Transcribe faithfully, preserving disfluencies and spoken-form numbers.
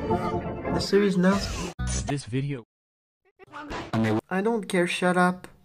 The series now. This video. I don't care, shut up.